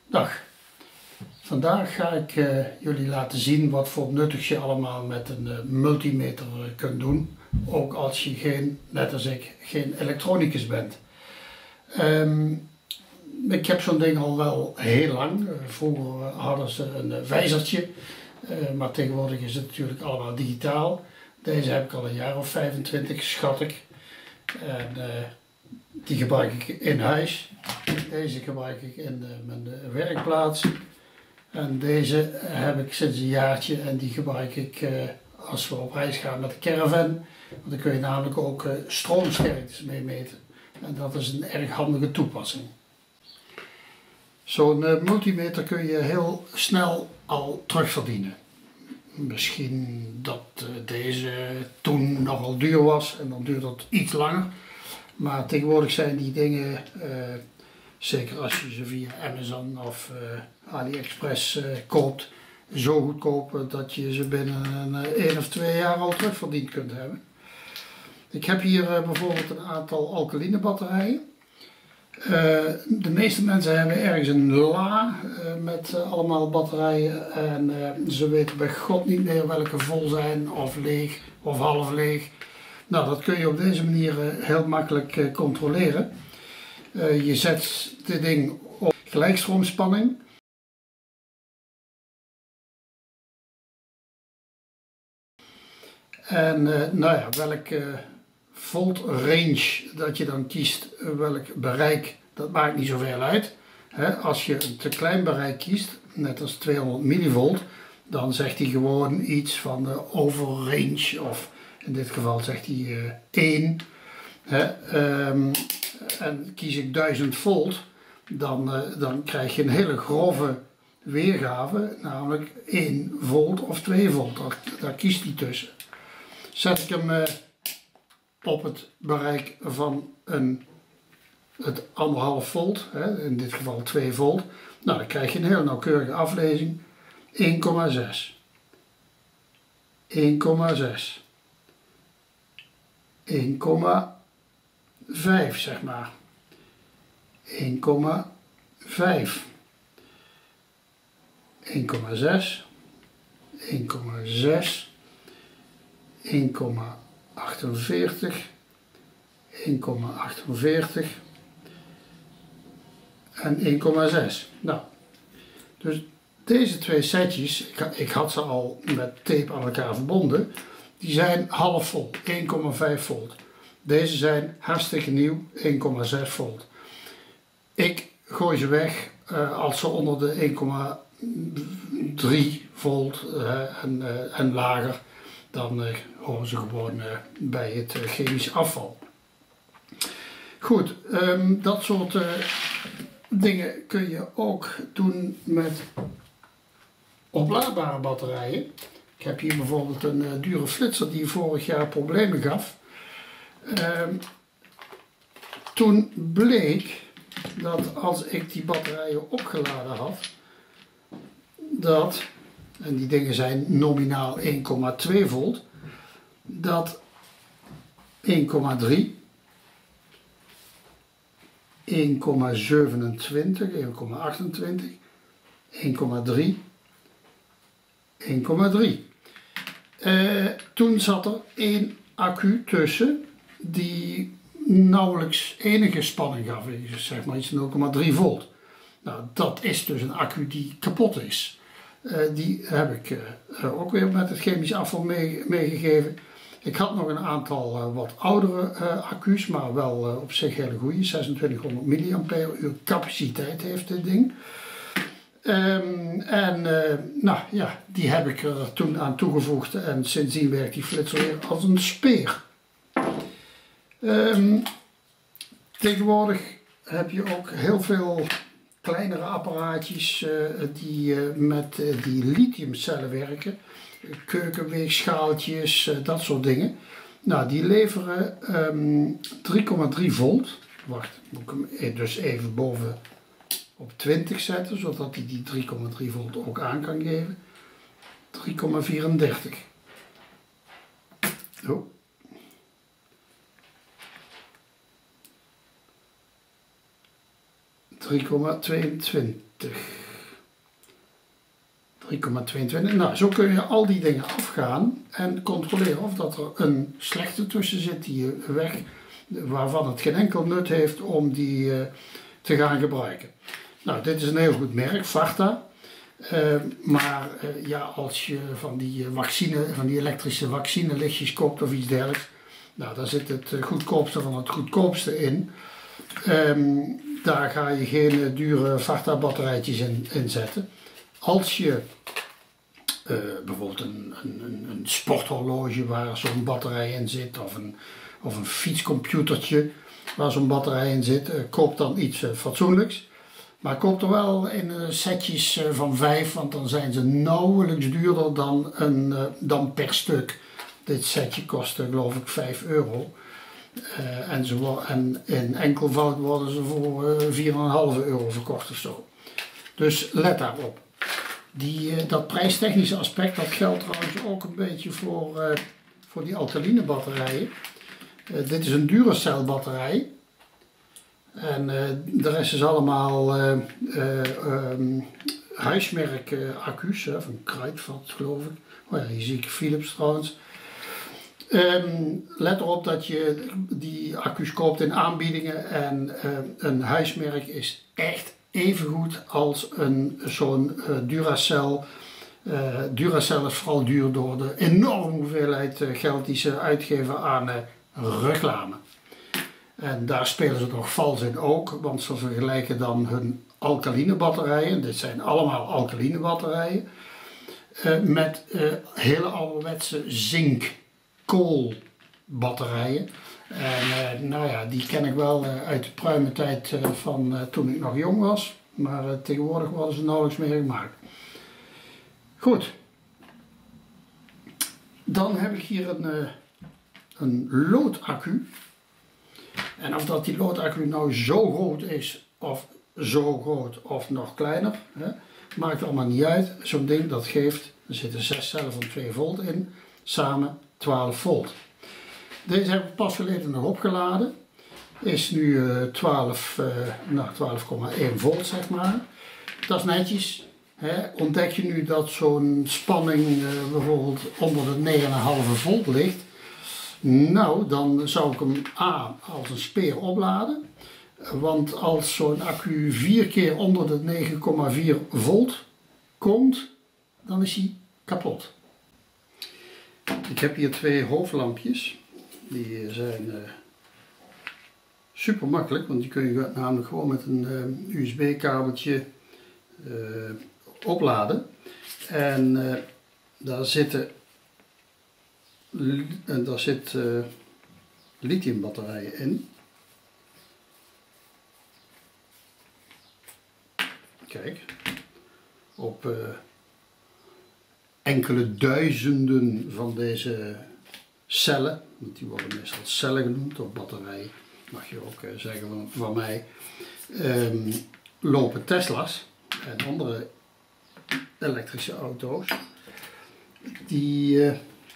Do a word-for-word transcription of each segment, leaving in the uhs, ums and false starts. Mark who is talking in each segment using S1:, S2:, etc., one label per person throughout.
S1: Dag, vandaag ga ik uh, jullie laten zien wat voor nuttigs je allemaal met een uh, multimeter uh, kunt doen. Ook als je geen, net als ik, geen elektronicus bent. Um, ik heb zo'n ding al wel heel lang. Uh, vroeger hadden ze een uh, wijzertje, uh, maar tegenwoordig is het natuurlijk allemaal digitaal. Deze heb ik al een jaar of vijfentwintig, schat ik. En, uh, die gebruik ik in huis. Deze gebruik ik in de, mijn werkplaats. En deze heb ik sinds een jaartje en die gebruik ik uh, als we op reis gaan met de caravan. Want dan kun je namelijk ook uh, stroomsterktes mee meten. En dat is een erg handige toepassing. Zo'n uh, multimeter kun je heel snel al terugverdienen. Misschien dat uh, deze toen nogal duur was en dan duurt het iets langer. Maar tegenwoordig zijn die dingen, uh, zeker als je ze via Amazon of uh, AliExpress uh, koopt, zo goedkoop dat je ze binnen een uh, één of twee jaar al terugverdiend kunt hebben. Ik heb hier uh, bijvoorbeeld een aantal alkaline batterijen. Uh, de meeste mensen hebben ergens een la uh, met uh, allemaal batterijen en uh, ze weten bij God niet meer welke vol zijn of leeg of half leeg. Nou, dat kun je op deze manier uh, heel makkelijk uh, controleren. Uh, je zet dit ding op gelijkstroomspanning. En uh, nou ja, welk uh, volt range dat je dan kiest, uh, welk bereik, dat maakt niet zoveel uit. He, als je een te klein bereik kiest, net als tweehonderd millivolt, dan zegt hij gewoon iets van de overrange of in dit geval zegt hij uh, één. He, um, en kies ik duizend volt, dan, uh, dan krijg je een hele grove weergave, namelijk één volt of twee volt. Daar, daar kiest hij tussen. Zet ik hem uh, op het bereik van een, het anderhalf volt, hè, in dit geval twee volt, nou, dan krijg je een heel nauwkeurige aflezing. één komma zes. één komma zes. één komma vijf zeg maar. één komma vijf. één komma zes. één komma zes. één komma achtenveertig. één komma achtenveertig. En één komma zes. Nou, dus deze twee setjes, ik, ik had ze al met tape aan elkaar verbonden, die zijn half vol, één komma vijf volt. Deze zijn hartstikke nieuw, één komma zes volt. Ik gooi ze weg uh, als ze onder de één komma drie volt uh, en, uh, en lager, dan uh, horen ze gewoon uh, bij het uh, chemisch afval. Goed, um, dat soort uh, dingen kun je ook doen met oplaadbare batterijen. Ik heb hier bijvoorbeeld een uh, dure flitser die vorig jaar problemen gaf. Um, toen bleek dat als ik die batterijen opgeladen had, dat, en die dingen zijn nominaal één komma twee volt, dat één komma drie, één komma zevenentwintig, één komma achtentwintig, één komma drie, één komma drie. Uh, toen zat er één accu tussen die nauwelijks enige spanning gaf, zeg maar iets nul komma drie volt. Nou, dat is dus een accu die kapot is. Uh, die heb ik uh, ook weer met het chemisch afval mee, meegegeven. Ik had nog een aantal uh, wat oudere uh, accu's, maar wel uh, op zich hele goede. zesentwintighonderd milliampère uur capaciteit heeft dit ding. Um, en uh, nou ja, die heb ik er toen aan toegevoegd en sindsdien werkt die flitser weer als een speer. Um, tegenwoordig heb je ook heel veel kleinere apparaatjes uh, die uh, met uh, die lithiumcellen werken. Keukenweegschaaltjes, uh, dat soort dingen. Nou, die leveren um, drie komma drie volt. Wacht, moet ik hem dus even boven op twintig zetten, zodat hij die drie komma drie volt ook aan kan geven. drie komma vierendertig. Oh. drie komma tweeëntwintig. drie komma tweeëntwintig. Nou, zo kun je al die dingen afgaan en controleren of dat er een slechte tussen zit die je weg, waarvan het geen enkel nut heeft om die uh, te gaan gebruiken. Nou, dit is een heel goed merk, Varta. Uh, maar uh, ja, als je van die vaccine, van die elektrische vaccinelichtjes koopt of iets dergelijks, nou, daar zit het goedkoopste van het goedkoopste in. Um, daar ga je geen uh, dure Varta batterijtjes in, in zetten. Als je uh, bijvoorbeeld een, een, een sporthorloge waar zo'n batterij in zit, of een, of een fietscomputertje waar zo'n batterij in zit, uh, koop dan iets uh, fatsoenlijks. Maar koop er wel in uh, setjes uh, van vijf, want dan zijn ze nauwelijks duurder dan, een, uh, dan per stuk. Dit setje kost uh, geloof ik vijf euro. Uh, en, ze, en in enkelvoud worden ze voor uh, vier komma vijf euro verkocht of zo. Dus let daarop. Die, uh, dat prijstechnische aspect, dat geldt trouwens ook een beetje voor, uh, voor die alkaline batterijen. Uh, dit is een Duracell batterij. En uh, de rest is allemaal uh, uh, um, huismerk uh, accu's, hè, van Kruidvat geloof ik. Oh ja, hier zie ik Philips trouwens. Um, let erop dat je die accu's koopt in aanbiedingen en uh, een huismerk is echt even goed als een zo'n uh, Duracell. Uh, Duracell is vooral duur door de enorme hoeveelheid uh, geld die ze uitgeven aan uh, reclame. En daar spelen ze nog vals in ook, want ze vergelijken dan hun alkaline batterijen, dit zijn allemaal alkaline batterijen, uh, met uh, hele ouderwetse zink koolbatterijen. En uh, nou ja, die ken ik wel uh, uit de pruime tijd uh, van uh, toen ik nog jong was. Maar uh, tegenwoordig worden ze nauwelijks meer gemaakt. Goed. Dan heb ik hier een, uh, een loodaccu. En of dat die loodaccu nou zo groot is, of zo groot, of nog kleiner, hè, maakt allemaal niet uit. Zo'n ding dat geeft, er zitten zes cellen van twee volt in, samen twaalf volt. Deze heb ik pas geleden nog opgeladen. Is nu uh, twaalf, uh, nou, twaalf komma één volt zeg maar. Dat is netjes. Hè. Ontdek je nu dat zo'n spanning uh, bijvoorbeeld onder de negen komma vijf volt ligt. Nou, dan zou ik hem A als een speer opladen. Want als zo'n accu vier keer onder de negen komma vier volt komt, dan is hij kapot. Ik heb hier twee hoofdlampjes. Die zijn uh, super makkelijk, want die kun je namelijk gewoon met een uh, U S B kabeltje uh, opladen. En uh, daar zitten en daar zit uh, lithium batterijen in. Kijk, op uh, enkele duizenden van deze cellen, want die worden meestal cellen genoemd, of batterijen, mag je ook uh, zeggen van, van mij, um, lopen Tesla's en andere elektrische auto's. Die, uh,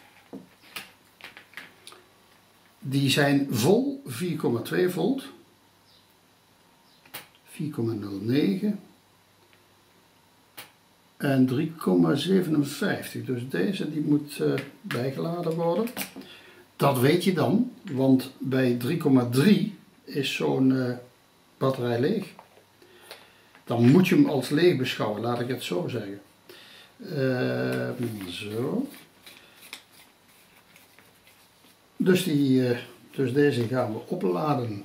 S1: die zijn vol vier komma twee volt, vier komma nul negen en drie komma zevenenvijftig. Dus deze die moet uh, bijgeladen worden. Dat weet je dan, want bij drie komma drie is zo'n uh, batterij leeg. Dan moet je hem als leeg beschouwen, laat ik het zo zeggen. Uh, zo. Dus, die, uh, dus deze gaan we opladen.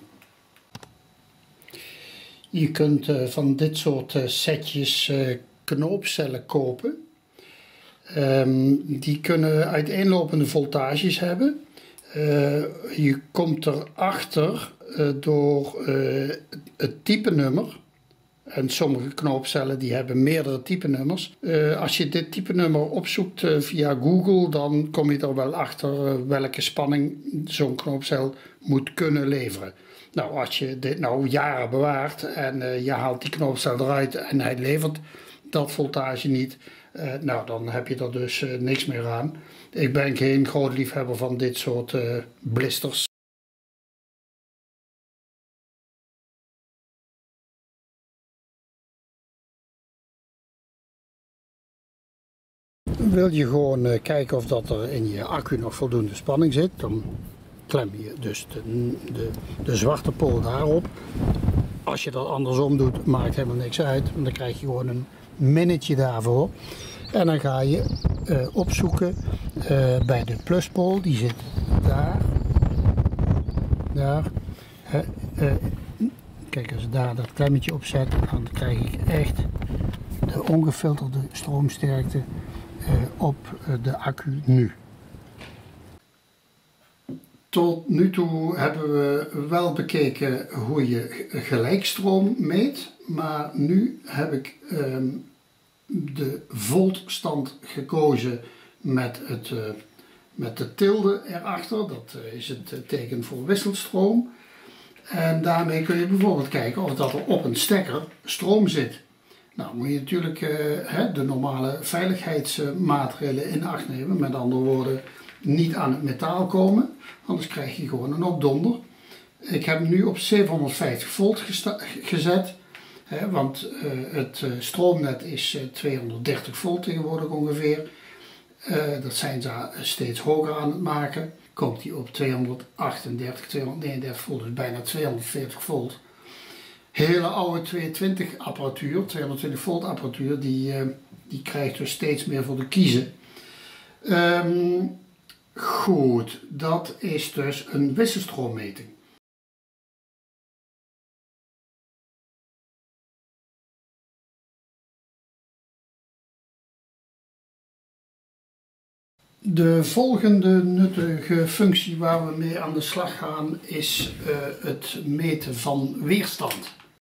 S1: Je kunt uh, van dit soort uh, setjes uh, knoopcellen kopen. Um, die kunnen uiteenlopende voltages hebben. Uh, je komt erachter uh, door uh, het type nummer. En sommige knoopcellen die hebben meerdere type nummers. Uh, als je dit type nummer opzoekt uh, via Google, dan kom je er wel achter uh, welke spanning zo'n knoopcel moet kunnen leveren. Nou, als je dit nou jaren bewaart en uh, je haalt die knoopcel eruit en hij levert dat voltage niet, uh, nou dan heb je er dus uh, niks meer aan. Ik ben geen groot liefhebber van dit soort uh, blisters. Wil je gewoon uh, kijken of dat er in je accu nog voldoende spanning zit, dan klem je dus de, de, de zwarte pool daarop. Als je dat andersom doet, maakt helemaal niks uit, want dan krijg je gewoon een minnetje daarvoor. En dan ga je uh, opzoeken uh, bij de pluspool, die zit daar. Daar. Uh, uh, kijk, als ik daar dat klemmetje op zet, dan krijg ik echt de ongefilterde stroomsterkte uh, op uh, de accu nu. Tot nu toe hebben we wel bekeken hoe je gelijkstroom meet, maar nu heb ik uh, de voltstand gekozen met, het, uh, met de tilde erachter. Dat uh, is het teken voor wisselstroom. En daarmee kun je bijvoorbeeld kijken of dat er op een stekker stroom zit. Nou moet je natuurlijk uh, hè, de normale veiligheidsmaatregelen in acht nemen. Met andere woorden, niet aan het metaal komen, anders krijg je gewoon een opdonder. Ik heb hem nu op zevenhonderdvijftig volt gezet. He, want uh, het uh, stroomnet is uh, tweehonderddertig volt tegenwoordig ongeveer. Uh, dat zijn ze steeds hoger aan het maken. Komt die op tweehonderdachtendertig, tweehonderdnegenendertig volt, dus bijna tweehonderdveertig volt. Hele oude tweehonderdtwintig apparatuur, tweehonderdtwintig volt apparatuur, die, uh, die krijgt dus steeds meer voor de kiezen. Um, goed, dat is dus een wisselstroommeting. De volgende nuttige functie waar we mee aan de slag gaan is uh, het meten van weerstand.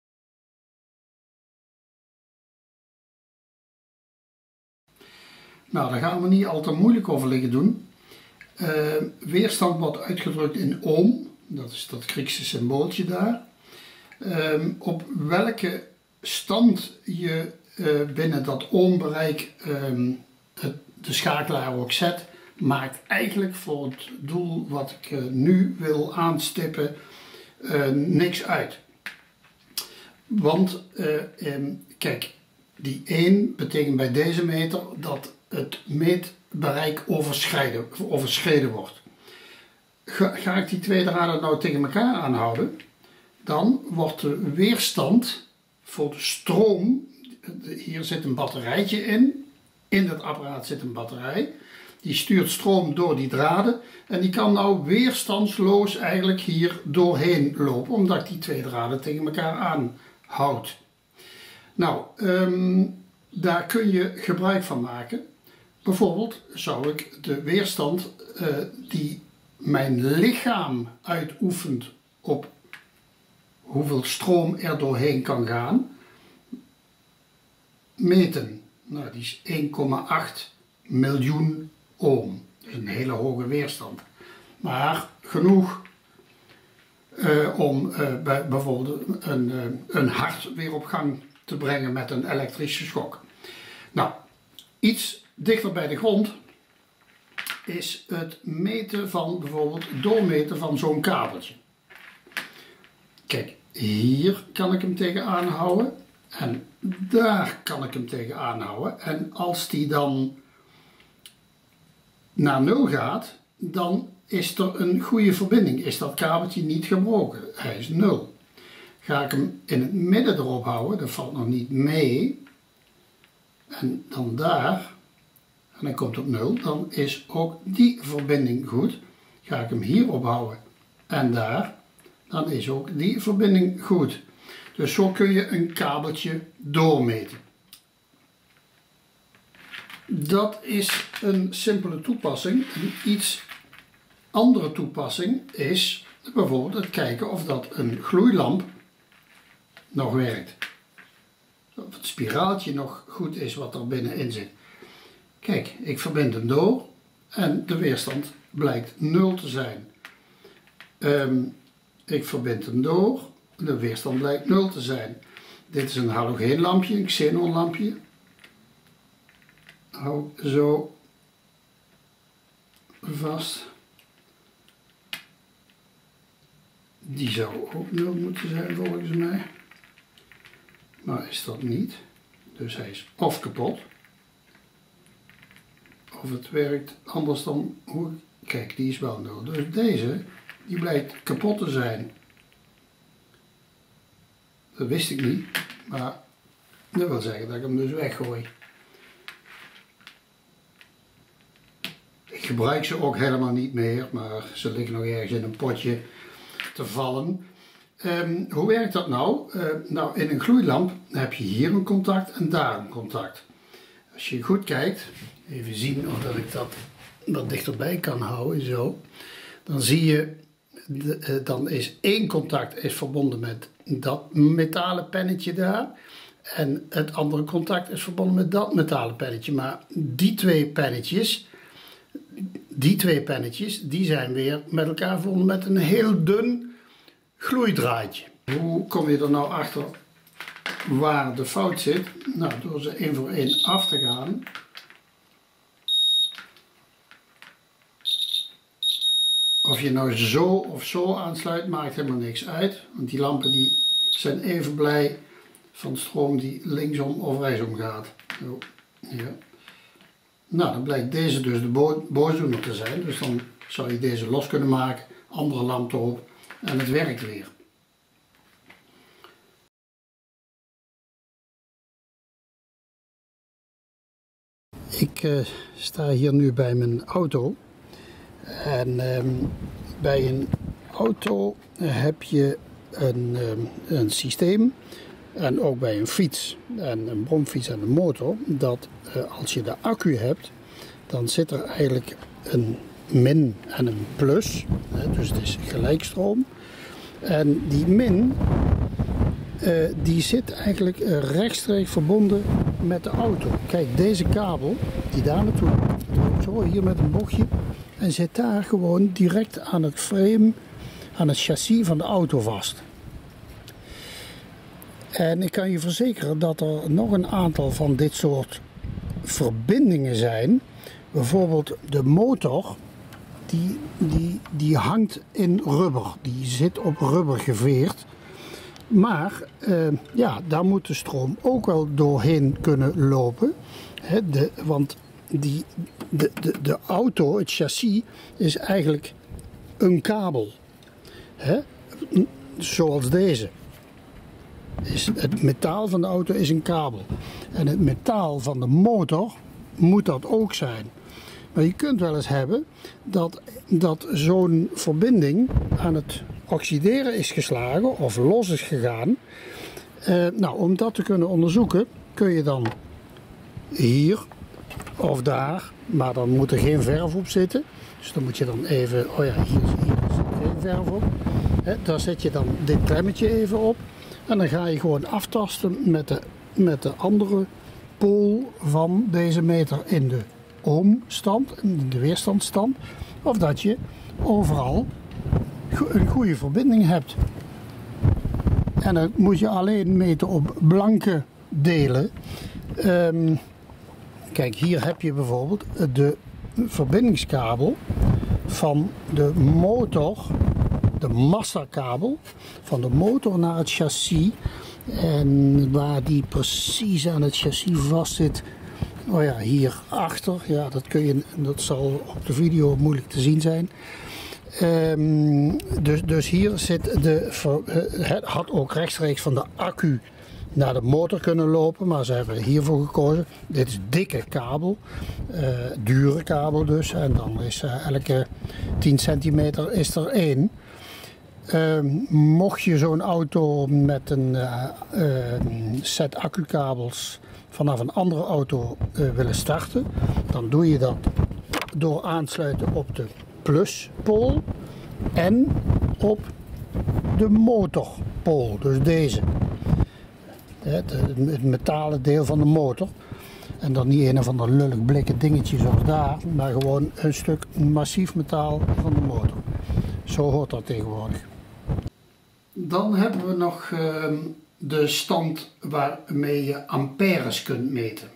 S1: Nou, daar gaan we niet al te moeilijk over liggen doen. Uh, weerstand wordt uitgedrukt in ohm, dat is dat Griekse symbooltje daar. Uh, op welke stand je uh, binnen dat ohmbereik uh, het de schakelaar ook zet, maakt eigenlijk voor het doel wat ik uh, nu wil aanstippen uh, niks uit. Want uh, um, kijk, die één betekent bij deze meter dat het meetbereik overschreden, overschreden wordt. Ga, ga ik die twee draden nou tegen elkaar aanhouden, dan wordt de weerstand voor de stroom, hier zit een batterijtje in, in het apparaat zit een batterij, die stuurt stroom door die draden en die kan nou weerstandsloos eigenlijk hier doorheen lopen, omdat ik die twee draden tegen elkaar aanhoud. Nou, um, daar kun je gebruik van maken. Bijvoorbeeld zou ik de weerstand uh, die mijn lichaam uitoefent op hoeveel stroom er doorheen kan gaan, meten. Nou, die is één komma acht miljoen ohm. Dat is een hele hoge weerstand. Maar genoeg uh, om uh, bij, bijvoorbeeld een, uh, een hart weer op gang te brengen met een elektrische schok. Nou, iets dichter bij de grond is het meten van bijvoorbeeld doormeten van zo'n kabeltje. Kijk, hier kan ik hem tegen aanhouden. En daar kan ik hem tegen aanhouden. En als die dan naar nul gaat, dan is er een goede verbinding. Is dat kabeltje niet gebroken. Hij is nul. Ga ik hem in het midden erop houden, dat valt nog niet mee. En dan daar, en dan komt het op nul, dan is ook die verbinding goed. Ga ik hem hier ophouden en daar, dan is ook die verbinding goed. Dus zo kun je een kabeltje doormeten. Dat is een simpele toepassing. Een iets andere toepassing is bijvoorbeeld het kijken of dat een gloeilamp nog werkt. Of het spiraaltje nog goed is wat er binnenin zit. Kijk, ik verbind hem door en de weerstand blijkt nul te zijn. Um, ik verbind hem door. De weerstand blijkt nul te zijn. Dit is een halogeenlampje, een xenonlampje. Hou zo vast. Die zou ook nul moeten zijn volgens mij. Maar is dat niet. Dus hij is of kapot. of het werkt anders dan hoe... Kijk, die is wel nul. Dus deze, die blijkt kapot te zijn. Dat wist ik niet, maar dat wil zeggen dat ik hem dus weggooi. Ik gebruik ze ook helemaal niet meer, maar ze liggen nog ergens in een potje te vallen. Um, hoe werkt dat nou? Uh, nou, in een gloeilamp heb je hier een contact en daar een contact. Als je goed kijkt, even zien of dat ik dat wat dichterbij kan houden, zo. Dan zie je, de, uh, dan is één contact is verbonden met dat metalen pennetje daar. En het andere contact is verbonden met dat metalen pennetje. Maar die twee pennetjes, die twee pennetjes, die zijn weer met elkaar verbonden met een heel dun gloeidraadje. Hoe kom je er nou achter waar de fout zit? Nou, door ze één voor één af te gaan. Of je nou zo of zo aansluit, maakt helemaal niks uit. Want die lampen die zijn even blij van stroom die linksom of rechtsom gaat. Zo, ja. Nou, dan blijkt deze dus de bo boosdoener te zijn. Dus dan zou je deze los kunnen maken, andere lamp erop en het werkt weer. Ik uh, sta hier nu bij mijn auto. En um, bij een auto heb je een, um, een systeem, en ook bij een fiets en een bromfiets en een motor, dat uh, als je de accu hebt, dan zit er eigenlijk een min en een plus, hè, dus het is gelijkstroom. En die min, uh, die zit eigenlijk uh, rechtstreeks verbonden met de auto. Kijk, deze kabel die daar naartoe loopt, zo hier met een bochtje, en zit daar gewoon direct aan het frame, aan het chassis van de auto vast. En ik kan je verzekeren dat er nog een aantal van dit soort verbindingen zijn. Bijvoorbeeld de motor, die, die, die hangt in rubber. Die zit op rubber geveerd. Maar uh, ja, daar moet de stroom ook wel doorheen kunnen lopen. He, de, want die, de, de, de auto, het chassis, is eigenlijk een kabel. He, zoals deze. Is het metaal van de auto is een kabel. En het metaal van de motor moet dat ook zijn. Maar je kunt wel eens hebben dat, dat zo'n verbinding aan het oxideren is geslagen of los is gegaan. Uh, nou, om dat te kunnen onderzoeken kun je dan hier of daar, maar dan moet er geen verf op zitten. Dus dan moet je dan even, oh ja, hier, hier zit geen verf op. He, daar zet je dan dit klemmetje even op. En dan ga je gewoon aftasten met de, met de andere pool van deze meter in de ohmstand, in de weerstandstand. Of dat je overal een goede verbinding hebt. En dan moet je alleen meten op blanke delen. Um, kijk, hier heb je bijvoorbeeld de verbindingskabel van de motor, de massakabel van de motor naar het chassis. En waar die precies aan het chassis vast zit, oh ja, hier achter, ja, dat, kun je, dat zal op de video moeilijk te zien zijn. Um, dus, dus hier zit de, het had ook rechtstreeks van de accu naar de motor kunnen lopen, maar ze hebben hiervoor gekozen. Dit is dikke kabel, uh, dure kabel dus, en dan is uh, elke tien centimeter is er één. Uh, mocht je zo'n auto met een uh, uh, set accukabels vanaf een andere auto uh, willen starten, dan doe je dat door aansluiten op de pluspool en op de motorpool, dus deze. Het, het metalen deel van de motor. En dan niet een of ander lullig blikken dingetje zoals daar, maar gewoon een stuk massief metaal van de motor. Zo hoort dat tegenwoordig. Dan hebben we nog uh, de stand waarmee je amperes kunt meten.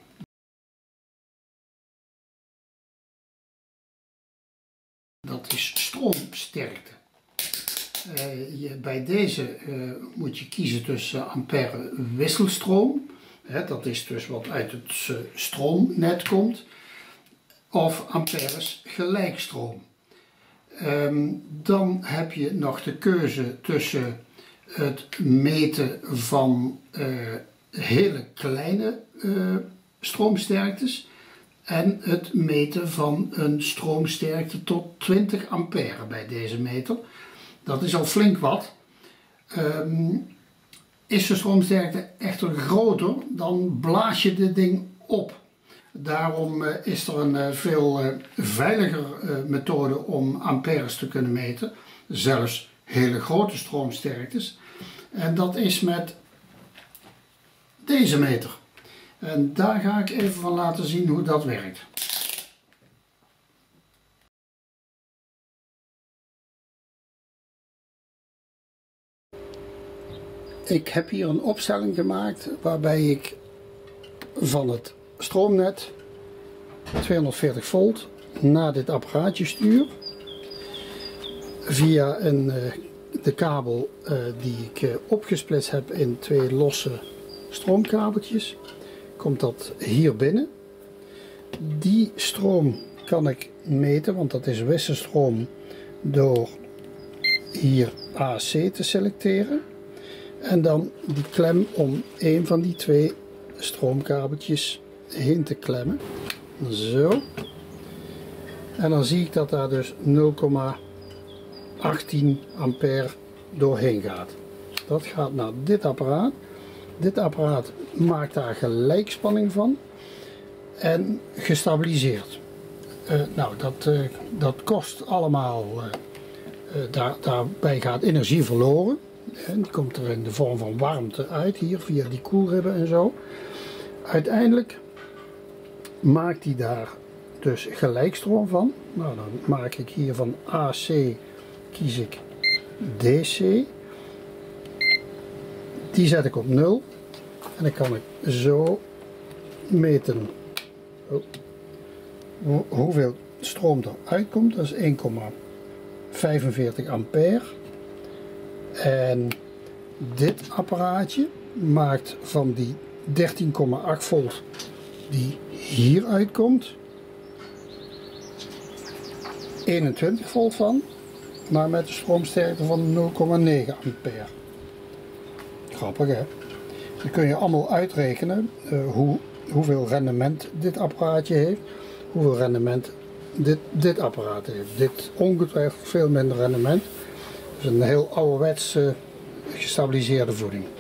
S1: Dat is stroomsterkte. Uh, je, bij deze uh, moet je kiezen tussen ampère wisselstroom. Hè, dat is dus wat uit het uh, stroomnet komt. of amperes gelijkstroom. Um, dan heb je nog de keuze tussen het meten van uh, hele kleine uh, stroomsterktes en het meten van een stroomsterkte tot twintig ampère bij deze meter. Dat is al flink wat. Um, is de stroomsterkte echter groter, dan blaas je dit ding op. Daarom uh, is er een uh, veel uh, veiliger uh, methode om amperes te kunnen meten. Zelfs hele grote stroomsterktes. En dat is met deze meter. En daar ga ik even van laten zien hoe dat werkt. Ik heb hier een opstelling gemaakt waarbij ik van het stroomnet tweehonderdveertig volt naar dit apparaatje stuur. Via een, uh, de kabel uh, die ik uh, opgesplitst heb in twee losse stroomkabeltjes. Komt dat hier binnen. Die stroom kan ik meten, want dat is wisselstroom, door hier A C te selecteren. En dan die klem om een van die twee stroomkabeltjes heen te klemmen. Zo. En dan zie ik dat daar dus nul komma achttien ampère doorheen gaat. Dat gaat naar dit apparaat. Dit apparaat maakt daar gelijkspanning van en gestabiliseerd. Uh, nou, dat, uh, dat kost allemaal, uh, uh, daar, daarbij gaat energie verloren. En die komt er in de vorm van warmte uit, hier via die koelribben en zo. Uiteindelijk maakt hij daar dus gelijkstroom van. Nou, dan maak ik hier van A C, kies ik D C. Die zet ik op nul. En dan kan ik zo meten oh, hoeveel stroom eruit komt. Dat is één komma vijfenveertig ampère. En dit apparaatje maakt van die dertien komma acht volt die hier uitkomt eenentwintig volt van, maar met een stroomsterkte van nul komma negen ampère. Grappig, hè? Dan kun je allemaal uitrekenen uh, hoe, hoeveel rendement dit apparaatje heeft, hoeveel rendement dit, dit apparaat heeft. Dit ongetwijfeld veel minder rendement. Dus een heel ouderwets uh, gestabiliseerde voeding.